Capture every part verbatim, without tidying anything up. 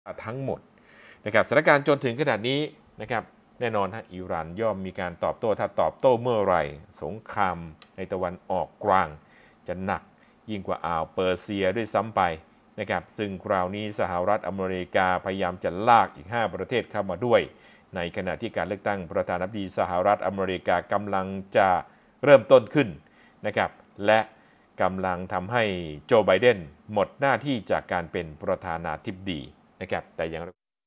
ทั้งหมดนะครับสถานการณ์จนถึงขนาดนี้นะครับแน่นอนฮะอิหร่านย่อมมีการตอบโต้ถ้าตอบโต้เมื่อไหร่สงครามในตะวันออกกลางจะหนักยิ่งกว่าอ่าวเปอร์เซียด้วยซ้ำไปนะครับซึ่งคราวนี้สหรัฐอเมริกาพยายามจะลากอีกห้าประเทศเข้ามาด้วยในขณะที่การเลือกตั้งประธานาธิบดีสหรัฐอเมริกากำลังจะเริ่มต้นขึ้นนะครับและกำลังทำให้โจไบเดนหมดหน้าที่จากการเป็นประธานาธิบดีนะครับแต่อย่าง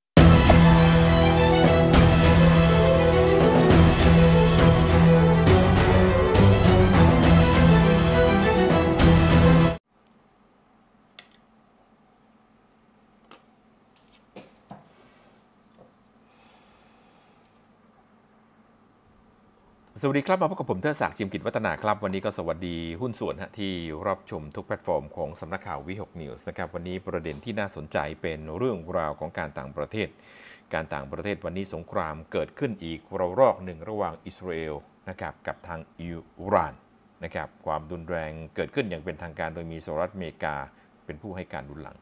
สวัสดีครับมาพบกับผมเทิดศักดิ์จิมกิจวัฒนาครับวันนี้ก็สวัสดีหุ้นส่วนที่รับชมทุกแพลตฟอร์มของสำนักข่าววิหกนิวส์นะครับวันนี้ประเด็นที่น่าสนใจเป็นเรื่องราวของการต่างประเทศการต่างประเทศวันนี้สงครามเกิดขึ้นอีกระลอกหนึ่งระหว่างอิสราเอลนะครับกับทางอิหร่านนะครับความรุนแรงเกิดขึ้นอย่างเป็นทางการโดยมีสหรัฐอเมริกาเป็นผู้ให้การหนุนหลัง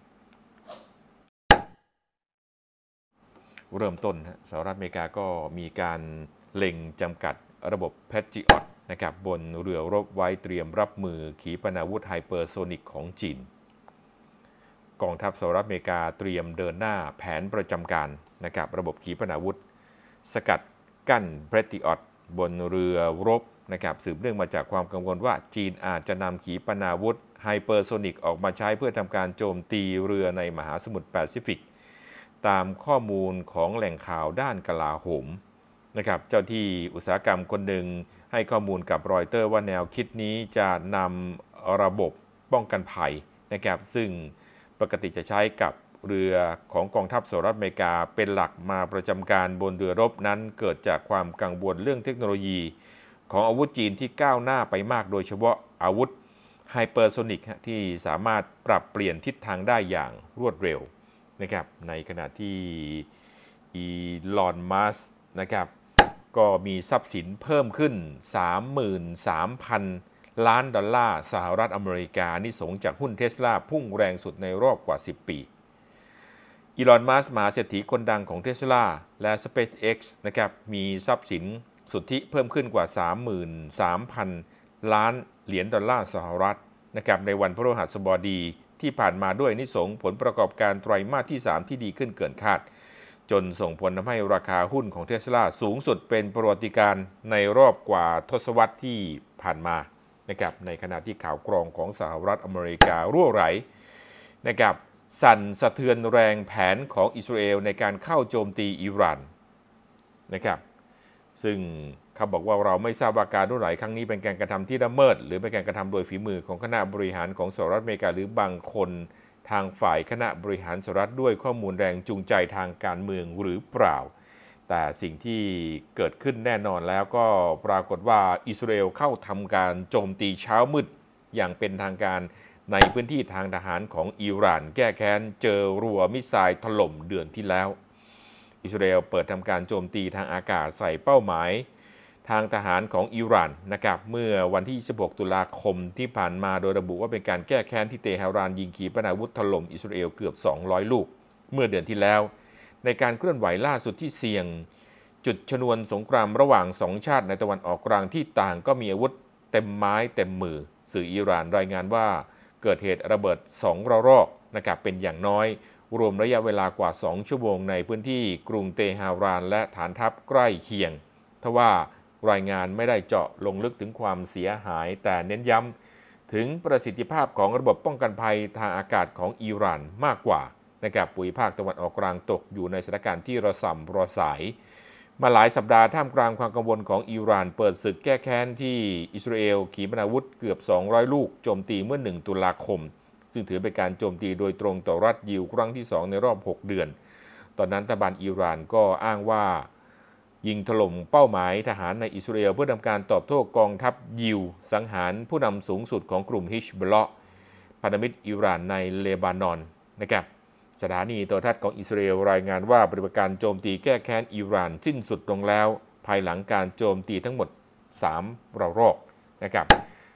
เริ่มต้นสหรัฐอเมริกาก็มีการเล็งจำกัดระบบ Patriot นะครับบนเรือรบไว้เตรียมรับมือขีปนาวุธไฮเปอร์โซนิกของจีนกองทัพสหรัฐอเมริกาเตรียมเดินหน้าแผนประจำการนะครับระบบขีปนาวุธสกัดกั้น Patriot บนเรือรบนะครับสืบเนื่องมาจากความกังวลว่าจีนอาจจะนำขีปนาวุธไฮเปอร์โซนิกออกมาใช้เพื่อทำการโจมตีเรือในมหาสมุทรแปซิฟิกตามข้อมูลของแหล่งข่าวด้านกลาโหมนะครับเจ้าที่อุตสาหกรรมคนหนึ่งให้ข้อมูลกับรอยเตอร์ว่าแนวคิดนี้จะนำระบบป้องกันภัยนะครับซึ่งปกติจะใช้กับเรือของกองทัพสหรัฐอเมริกาเป็นหลักมาประจำการบนเรือรบนั้นเกิดจากความกังวลเรื่องเทคโนโลยีของอาวุธจีนที่ก้าวหน้าไปมากโดยเฉพาะอาวุธไฮเปอร์โซนิกที่สามารถปรับเปลี่ยนทิศทางได้อย่างรวดเร็วนะครับในขณะที่อีลอน มัสก์นะครับก็มีทรัพย์สินเพิ่มขึ้น สามหมื่นสามพัน ล้านดอลลาร์สหรัฐอเมริกานิสงจากหุ้นเทสลาพุ่งแรงสุดในรอบกว่าสิบปีอีลอน มัสก์มหาเศรษฐีคนดังของเทสลาและ SpaceX นะครับมีทรัพย์สินสุทธิเพิ่มขึ้นกว่า สามหมื่นสามพัน ล้านเหรียญดอลลาร์สหรัฐนะครับในวันพฤหัสบดีที่ผ่านมาด้วยนิสงผลประกอบการไตรมาสที่สามที่ดีขึ้นเกินคาดจนส่งผลทำให้ราคาหุ้นของเทสลาสูงสุดเป็นประวัติการณ์ในรอบกว่าทศวรรษที่ผ่านมานะครับในขณะที่ข่าวกรองของสหรัฐอเมริการั่วไหลนะครับสั่นสะเทือนแรงแผนของอิสราเอลในการเข้าโจมตีอิหร่านนะครับซึ่งเขาบอกว่าเราไม่ทราบว่าการรั่วไหลครั้งนี้เป็นการกระทำที่ละเมิดหรือเป็นการกระทำโดยฝีมือของคณะบริหารของสหรัฐอเมริกาหรือบางคนทางฝ่ายคณะบริหารสหรัฐด้วยข้อมูลแรงจูงใจทางการเมืองหรือเปล่าแต่สิ่งที่เกิดขึ้นแน่นอนแล้วก็ปรากฏว่าอิสราเอลเข้าทำการโจมตีเช้ามืดอย่างเป็นทางการในพื้นที่ทางทหารของอิหร่านแก้แค้นเจอรัวมิสไซล์ถล่มเดือนที่แล้วอิสราเอลเปิดทำการโจมตีทางอากาศใส่เป้าหมายทางทหารของอิหร่านนะครับเมื่อวันที่ยี่สิบหกตุลาคมที่ผ่านมาโดยระบุว่าเป็นการแก้แค้นที่เตหะรานยิงขีปนาวุธถล่มอิสราเอลเกือบสองร้อยลูกเมื่อเดือนที่แล้วในการเคลื่อนไหวล่าสุดที่เสี่ยงจุดชนวนสงครามระหว่างสองชาติในตะวันออกกลางที่ต่างก็มีอาวุธเต็มไม้เต็มมือสื่ออิหร่านรายงานว่าเกิดเหตุระเบิดสองระลอกนะครับเป็นอย่างน้อยรวมระยะเวลากว่าสองชั่วโมงในพื้นที่กรุงเตหะรานและฐานทัพใกล้เคียงทว่ารายงานไม่ได้เจาะลงลึกถึงความเสียหายแต่เน้นย้ำถึงประสิทธิภาพของระบบป้องกันภัยทางอากาศของอิหร่านมากกว่านะครับภูมิภาคตะวันออกกลางตกอยู่ในสถานการณ์ที่ระส่ำระสายมาหลายสัปดาห์ท่ามกลางความกังวลของอิหร่านเปิดศึกแก้แค้นที่อิสราเอลขีปนาวุธเกือบสองร้อยลูกโจมตีเมื่อหนึ่งตุลาคมซึ่งถือเป็นการโจมตีโดยตรงต่อรัฐยิวครั้งที่สองในรอบหกเดือนตอนนั้นรัฐบาลอิหร่านก็อ้างว่ายิงถล่มเป้าหมายทหารในอิสราเอลเพื่อทำการตอบโต้กองทัพยิวสังหารผู้นำสูงสุดของกลุ่มฮิชบอลเลาะห์พันธมิตรอิหร่านในเลบานอนนะครับสถานีโทรทัศน์ของอิสราเอลรายงานว่าปฏิบัติการโจมตีแก้แค้นอิหร่านสิ้นสุดลงแล้วภายหลังการโจมตีทั้งหมดสามระลอกนะครับ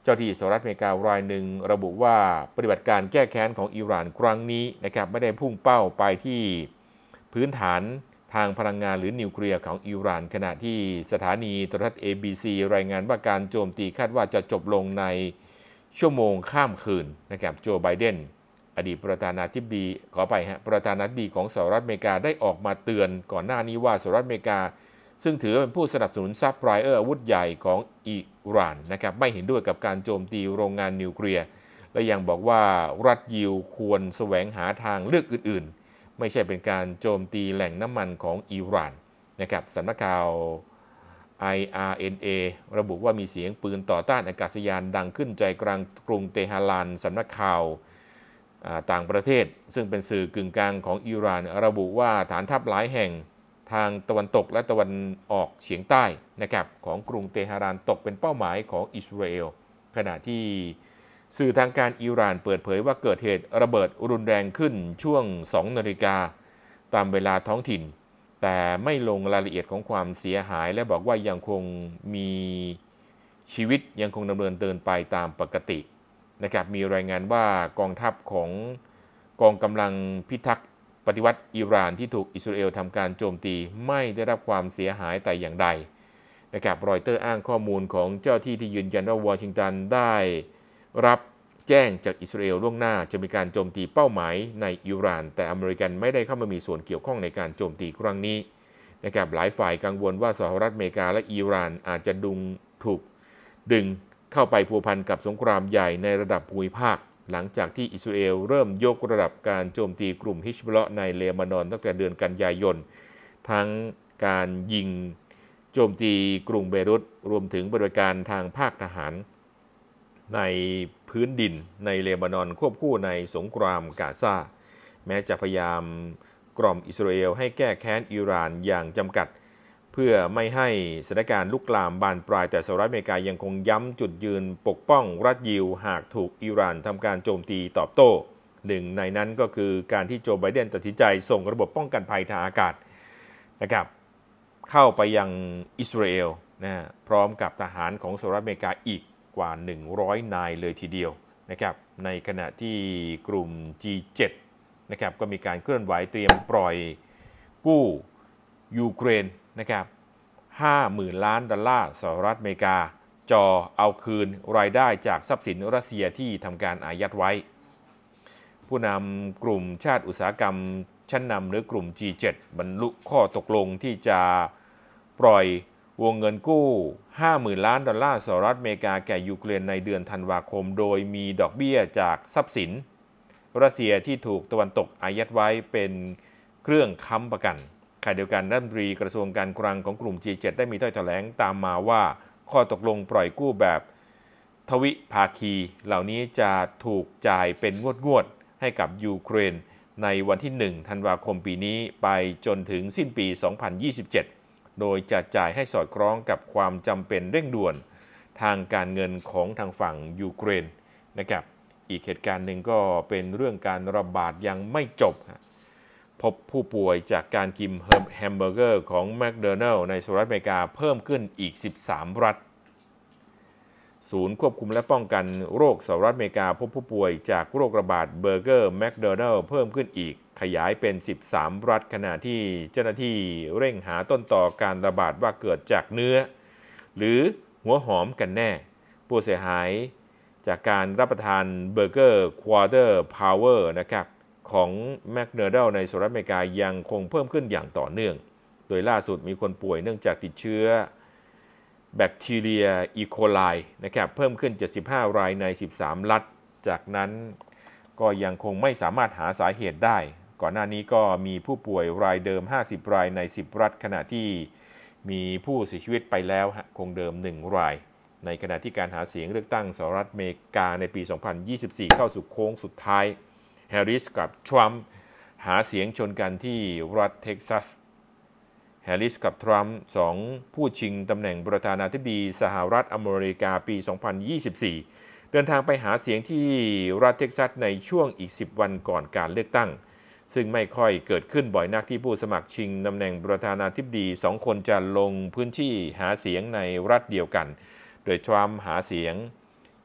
เจ้าที่สหรัฐอเมริการายหนึ่งระบุว่าปฏิบัติการแก้แค้นของอิหร่านครั้งนี้นะครับไม่ได้พุ่งเป้าไปที่พื้นฐานทางพลังงานหรือนิวเคลียร์ของอิหร่านขณะที่สถานีโทรทัศน์ เอ บี ซี รายงานว่าการโจมตีคาดว่าจะจบลงในชั่วโมงข้ามคืนนะครับโจไบเดนอดีตประธานาธิบดีขอไปฮะประธานาธิบดีของสหรัฐอเมริกาได้ออกมาเตือนก่อนหน้านี้ว่าสหรัฐอเมริกาซึ่งถือเป็นผู้สนับสนุนซัพพลายเออร์อาวุธใหญ่ของอิหร่านนะครับไม่เห็นด้วยกับการโจมตีโรงงานนิวเคลียร์และยังบอกว่ารัฐยิวควรแสวงหาทางเลือกอื่นๆไม่ใช่เป็นการโจมตีแหล่งน้ำมันของอิหร่านนะครับสำนักข่าว ไอ อาร์ เอ็น เอ ระบุว่ามีเสียงปืนต่อต้านอากาศยานดังขึ้นใจกลางกรุงเตหะรานสำนักข่าวต่างประเทศซึ่งเป็นสื่อกึ่งกลางของอิหร่านระบุว่าฐานทัพหลายแห่งทางตะวันตกและตะวันออกเฉียงใต้นะครับของกรุงเตหะรานตกเป็นเป้าหมายของอิสราเอลขณะที่สื่อทางการอิหร่านเปิดเผยว่าเกิดเหตุระเบิดรุนแรงขึ้นช่วงสองนาฬิกาตามเวลาท้องถิ่นแต่ไม่ลงรายละเอียดของความเสียหายและบอกว่ายังคงมีชีวิตยังคงดำเนินเดินไปตามปกตินะครับมีรายงานว่ากองทัพของกองกำลังพิทักษ์ปฏิวัติอิหร่านที่ถูกอิสราเอลทำการโจมตีไม่ได้รับความเสียหายแต่อย่างใดนะครับรอยเตอร์อ้างข้อมูลของเจ้าที่ที่ยืนยันว่าวอชิงตันได้รับแจ้งจากอิสราเอลล่วงหน้าจะมีการโจมตีเป้าหมายในอิหร่านแต่อเมริกันไม่ได้เข้ามามีส่วนเกี่ยวข้องในการโจมตีครั้งนี้นะครับหลายฝ่ายกังวลว่าสหรัฐอเมริกาและอิหร่านอาจจะดุงถูกดึงเข้าไปพัวพันกับสงครามใหญ่ในระดับภูมิภาคหลังจากที่อิสราเอลเริ่มยกระดับการโจมตีกลุ่มฮิชบอลในเลบานอนตั้งแต่เดือนกันยายนทั้งการยิงโจมตีกรุงเบรุตรวมถึงปฏิบัติการทางภาคทหารในพื้นดินในเลบานอนควบคู่ในสงครามกาซาแม้จะพยายามกล่อมอิสราเอลให้แก้แค้นอิหร่านอย่างจำกัดเพื่อไม่ให้สถานการณ์ลุกลามบานปลายแต่สหรัฐอเมริกายังคงย้ำจุดยืนปกป้องรัฐยิวหากถูกอิหร่านทำการโจมตีตอบโต้หนึ่งในนั้นก็คือการที่โจไบเดนตัดสินใจส่งระบบป้องกันภัยทางอากาศนะครับเข้าไปยังอิสราเอลนะพร้อมกับทหารของสหรัฐอเมริกาอีกกว่าหนึ่งร้อยนายเลยทีเดียวนะครับในขณะที่กลุ่ม จี เจ็ด นะครับก็มีการเคลื่อนไหวเตรียมปล่อยกู้ยูเครนนะครับห้าหมื่นล้านดอลลาร์สหรัฐอเมริกาจอเอาคืนรายได้จากทรัพย์สินรัสเซียที่ทำการอายัดไว้ผู้นำกลุ่มชาติอุตสาหกรรมชั้นนำหรือกลุ่ม จี เจ็ด บรรลุข้อตกลงที่จะปล่อยวงเงินกู้ ห้าหมื่นล้านดอลลาร์สหรัฐอเมริกาแก่ยูเครนในเดือนธันวาคมโดยมีดอกเบี้ยจากทรัพย์สินรัสเซียที่ถูกตะวันตกอายัดไว้เป็นเครื่องค้ำประกันขณะเดียวกันรัฐมนตรีกระทรวงการคลังของกลุ่ม จี เจ็ด ได้มีถ้อยแถลงตามมาว่าข้อตกลงปล่อยกู้แบบทวิภาคีเหล่านี้จะถูกจ่ายเป็นงวดๆให้กับยูเครนในวันที่หนึ่งธันวาคมปีนี้ไปจนถึงสิ้นปีสองพันยี่สิบเจ็ดโดยจะจ่ายให้สอดคล้องกับความจำเป็นเร่งด่วนทางการเงินของทางฝั่งยูเครนนะครับอีกเหตุการณ์หนึ่งก็เป็นเรื่องการระบาดยังไม่จบพบผู้ป่วยจากการกินแฮมเบอร์เกอร์ของแมคโดนัลด์ในสหรัฐอเมริกาเพิ่มขึ้นอีกสิบสามรัฐศูนย์ควบคุมและป้องกันโรคสหรัฐอเมริกาพบผู้ป่วยจากโรคระบาดเบอร์เกอร์แมคโดนัลด์เพิ่มขึ้นอีกขยายเป็นสิบสามรัฐขณะที่เจ้าหน้าที่เร่งหาต้นต่อการระบาดว่าเกิดจากเนื้อหรือหัวหอมกันแน่ผู้เสียหายจากการรับประทานเบอร์เกอร์ควอเตอร์พาวเวอร์นะครับของแมคโดนัลด์ในสหรัฐอเมริกายังคงเพิ่มขึ้นอย่างต่อเนื่องโดยล่าสุดมีคนป่วยเนื่องจากติดเชื้อแบคทีเรียอีโคไลนะครับเพิ่มขึ้นเจ็ดสิบห้ารายในสิบสามรัฐจากนั้นก็ยังคงไม่สามารถหาสาเหตุได้ก่อนหน้านี้ก็มีผู้ป่วยรายเดิมห้าสิบรายในสิบรัฐขณะที่มีผู้เสียชีวิตไปแล้วคงเดิมหนึ่งรายในขณะที่การหาเสียงเลือกตั้งสหรัฐอเมริกาในปีสองพันยี่สิบสี่เข้าสู่โค้งสุดท้ายแฮร์ริสกับทรัมป์หาเสียงชนกันที่รัฐเท็กซัสแฮร์ริสกับทรัมป์สองผู้ชิงตำแหน่งประธานาธิบดีสหรัฐอเมริกาปีสองพันยี่สิบสี่เดินทางไปหาเสียงที่รัฐเท็กซัสในช่วงอีกสิบวันก่อนการเลือกตั้งซึ่งไม่ค่อยเกิดขึ้นบ่อยนักที่ผู้สมัครชิงตำแหน่งประธานาธิบดีสองคนจะลงพื้นที่หาเสียงในรัฐเดียวกันโดยทรัมป์หาเสียง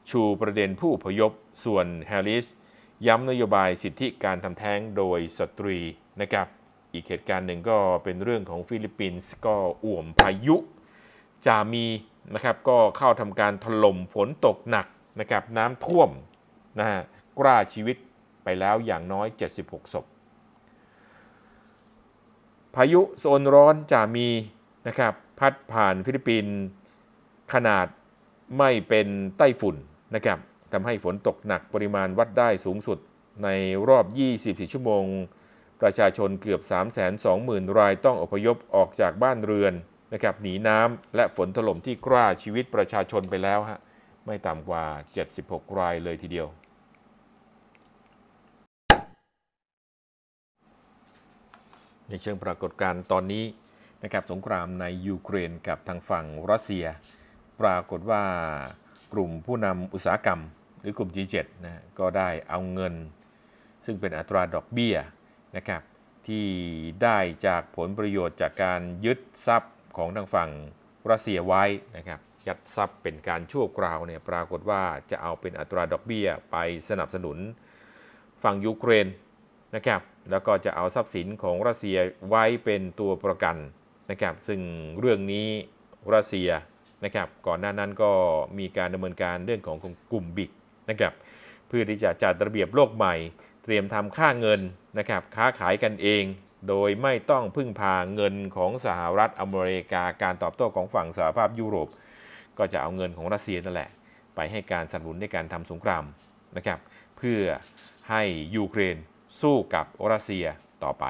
ชูประเด็นผู้อพยพส่วนแฮร์ริสย้ำนโยบายสิทธิการทำแท้งโดยสตรีนะครับอีกเหตุการณ์หนึ่งก็เป็นเรื่องของฟิลิปปินส์ก็อ่วมพายุจามีนะครับก็เข้าทำการถล่มฝนตกหนักนะครับน้ำท่วมนะฮะกล้าชีวิตไปแล้วอย่างน้อยเจ็ดสิบหกศพพายุโซนร้อนจามีนะครับพัดผ่านฟิลิปปินส์ขนาดไม่เป็นไต้ฝุ่นนะครับทำให้ฝนตกหนักปริมาณวัดได้สูงสุดในรอบยี่สิบสี่ชั่วโมงประชาชนเกือบ สามแสนสองหมื่น รายต้องอพยพออกจากบ้านเรือนนะครับหนีน้ำและฝนถล่มที่กล้าชีวิตประชาชนไปแล้วฮะไม่ต่ำกว่าเจ็ดสิบหกรายเลยทีเดียวในเชิงปรากฏการณ์ตอนนี้นะครับสงครามในยูเครนกับทางฝั่งรัสเซียปรากฏว่ากลุ่มผู้นำอุตสาหกรรมหรือกลุ่ม จี เจ็ด นะก็ได้เอาเงินซึ่งเป็นอัตราดอกเบี้ยนะครับที่ได้จากผลประโยชน์จากการยึดทรัพย์ของทางฝั่งรัสเซียไว้นะครับยัดทรัพย์เป็นการชั่วคราวเนี่ยปรากฏว่าจะเอาเป็นอัตราดอกเบี้ยไปสนับสนุนฝั่งยูเครนนะครับแล้วก็จะเอาทรัพย์สินของรัสเซียไว้เป็นตัวประกันนะครับซึ่งเรื่องนี้รัสเซียนะครับก่อนหน้านั้นก็มีการดำเนินการเรื่องของกลุ่มบิ๊กนะครับเพื่อที่จะจัดระเบียบโลกใหม่เตรียมทำค่าเงินนะครับค้าขายกันเองโดยไม่ต้องพึ่งพาเงินของสหรัฐอเมริกาการตอบโต้ของฝั่งสหภาพยุโรปก็จะเอาเงินของรัสเซียนั่นแหละไปให้การสนับสนุนในการทำสงครามนะครับเพื่อให้ยูเครนสู้กับรัสเซียต่อไป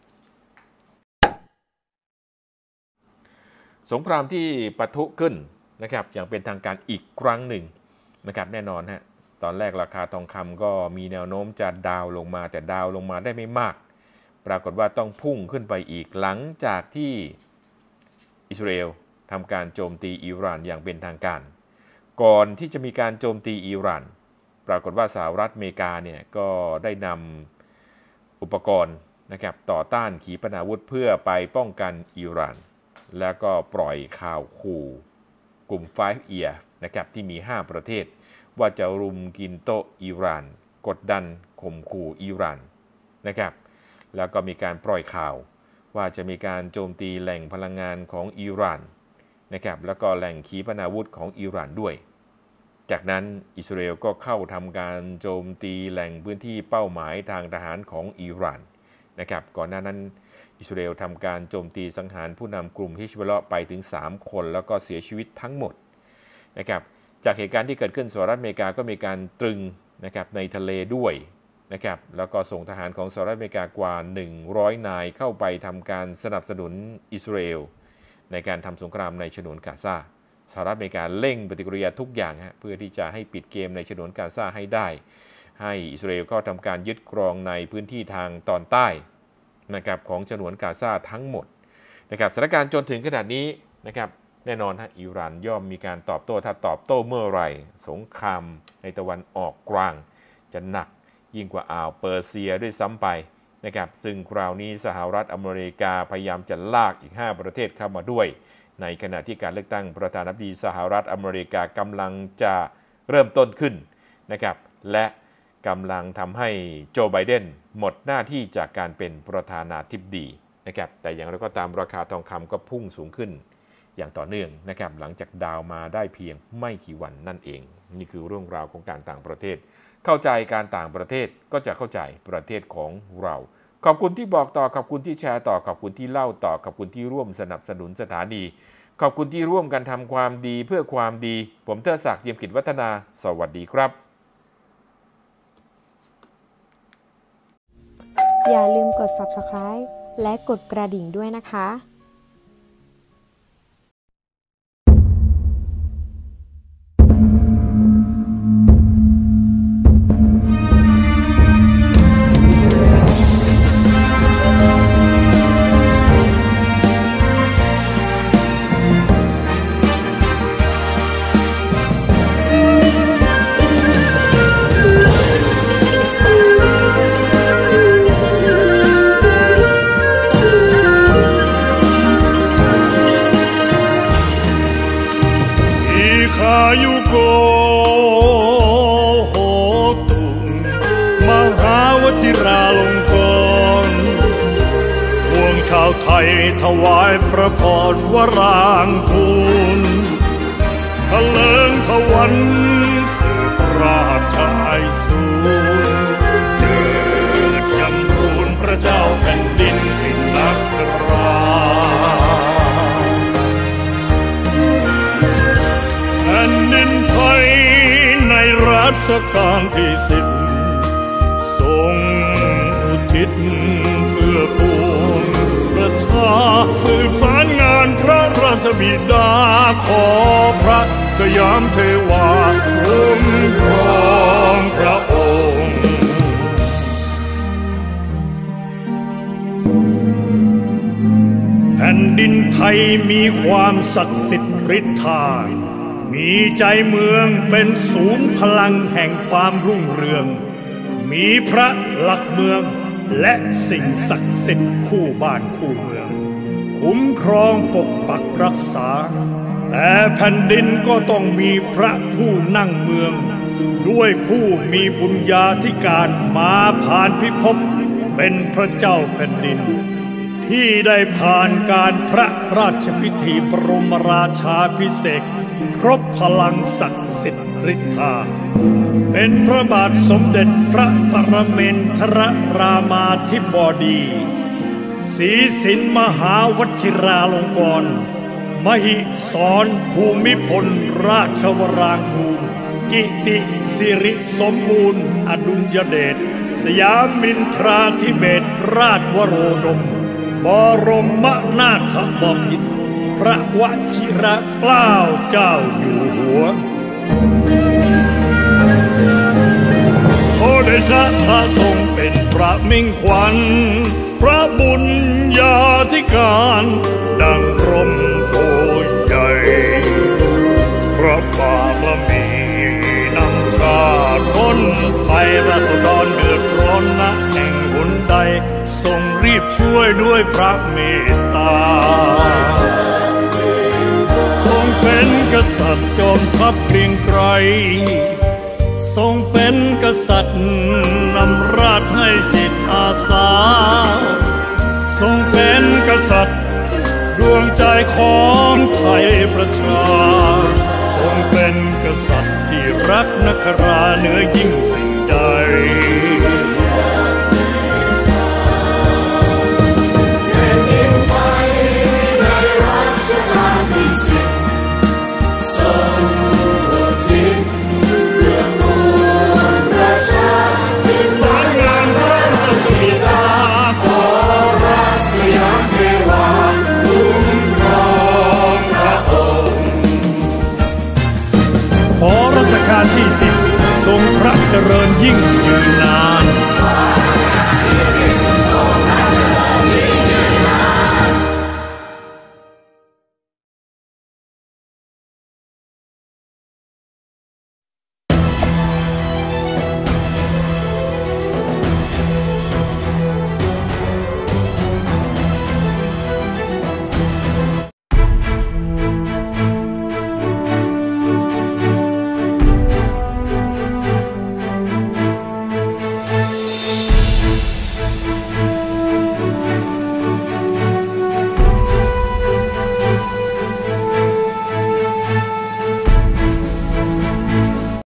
สงครามที่ปะทุขึ้นนะครับอย่างเป็นทางการอีกครั้งหนึ่งนะครับแน่นอนฮะตอนแรกราคาทองคำก็มีแนวโน้มจะดาวลงมาแต่ดาวลงมาได้ไม่มากปรากฏว่าต้องพุ่งขึ้นไปอีกหลังจากที่อิสราเอลทำการโจมตีอิหร่านอย่างเป็นทางการก่อนที่จะมีการโจมตีอิหร่านปรากฏว่าสหรัฐอเมริกาเนี่ยก็ได้นำอุปกรณ์นะครับต่อต้านขีปนาวุธเพื่อไปป้องกันอิหร่านแล้วก็ปล่อยข่าวขู่กลุ่ม Five Year นะครับที่มีห้าประเทศว่าจะรุมกินโต๊ะอิหร่านกดดันข่มขู่อิหร่านนะครับแล้วก็มีการปล่อยข่าวว่าจะมีการโจมตีแหล่งพลังงานของอิหร่านนะครับแล้วก็แหล่งขีปนาวุธของอิหร่านด้วยจากนั้นอิสราเอลก็เข้าทำการโจมตีแหล่งพื้นที่เป้าหมายทางทหารของอิหร่านนะครับก่อนหน้านั้นอิสราเอลทำการโจมตีสังหารผู้นำกลุ่มฮิชบอลเลาะห์ไปถึงสามคนแล้วก็เสียชีวิตทั้งหมดนะครับจากเหตุการณ์ที่เกิดขึ้นสหรัฐอเมริกาก็มีการตรึงนะครับในทะเลด้วยนะครับแล้วก็ส่งทหารของสหรัฐอเมริกากว่าหนึ่งร้อยนายเข้าไปทำการสนับสนุนอิสราเอลในการทำสงครามในฉนวนกาซาสหรัฐอเมริกาเร่งปฏิกิริยาทุกอย่างฮะเพื่อที่จะให้ปิดเกมในฉนวนกาซาให้ได้ให้อิสราเอลก็ทำการยึดครองในพื้นที่ทางตอนใต้นะครับของฉนวนกาซาทั้งหมดนะครับสถานการณ์จนถึงขนาดนี้นะครับแน่นอนฮะอิหร่านย่อมมีการตอบโต้ถ้าตอบโต้เมื่อไหร่สงครามในตะวันออกกลางจะหนักยิ่งกว่าอ่าวเปอร์เซียด้วยซ้ำไปนะครับซึ่งคราวนี้สหรัฐอเมริกาพยายามจะลากอีกห้าประเทศเข้ามาด้วยในขณะที่การเลือกตั้งประธานาธิบดีสหรัฐอเมริกากำลังจะเริ่มต้นขึ้นนะครับและกำลังทำให้โจไบเดนหมดหน้าที่จากการเป็นประธานาธิบดีนะครับแต่อย่างไรก็ตามราคาทองคำก็พุ่งสูงขึ้นอย่างต่อเนื่องนะครับหลังจากดาวมาได้เพียงไม่กี่วันนั่นเองนี่คือเรื่องราวของการต่างประเทศเข้าใจการต่างประเทศก็จะเข้าใจประเทศของเราขอบคุณที่บอกต่อขอบคุณที่แชร์ต่อขอบคุณที่เล่าต่อขอบคุณที่ร่วมสนับสนุนสถานีขอบคุณที่ร่วมกันทำความดีเพื่อความดีผมเทิดศักดิ์เยี่ยมกิจวัฒนาสวัสดีครับอย่าลืมกด ซับสไครบ์ และกดกระดิ่งด้วยนะคะ Caiu com ไทยถวายพระพรวรางคูลทะเลิงถวันสืบราชอาสูรเจิดจำรูนพระเจ้าแผ่นดินสิงห์นักราแผ่นดินไทยในรัชกาลที่สิบทรงอุทิศเพื่อปวงประชาสืบสารงานพระราชบิดาขอพระสยามเทวาคุ้มครองพระองค์แผ่นดินไทยมีความศักดิ์สิทธิ์ฤทธามีใจเมืองเป็นศูนย์พลังแห่งความรุ่งเรืองมีพระหลักเมืองและสิ่งศักดิ์สิทธิ์คู่บ้านคู่เมืองคุ้มครองปกปักรักษาแต่แผ่นดินก็ต้องมีพระผู้นั่งเมืองด้วยผู้มีบุญญาธิการมาผ่านพิภพเป็นพระเจ้าแผ่นดินที่ได้ผ่านการพระราชพิธีบรมราชาภิเษกครบพลังศักดิ์สิทธิ์ฤทธาเป็นพระบาทสมเด็จพระปรเมนทรรามาธิบดีศรีสินมหาวชิราลงกรณ์มหิศรภูมิพลราชวรางคูรกิติสิริสมบูรณ์อดุลยเดชสยามินทราธิเบศรราชวโรดมบรมนาถบพิตรพระวชิรเกล้าเจ้าอยู่หัวขอเดชะพระทรงเป็นพระมิ่งขวัญพระบุญญาธิการดังร่มโพใหญ่พระบารมีนำชาติพ้นไปราษฎรเดือดร้อนณแห่งหนใดทรงรีบช่วยด้วยพระเมตตาทรงเป็นกษัตริย์จอมทัพเกรียงไกรทรงเป็นกษัตริย์นำราชให้จิตอาสาทรงเป็นกษัตริย์ดวงใจของไทยประชาทรงเป็นกษัตริย์ที่รักนคราเหนือยิ่งสิ่งใดที่สิบทรงพระเจริญยิ่งยื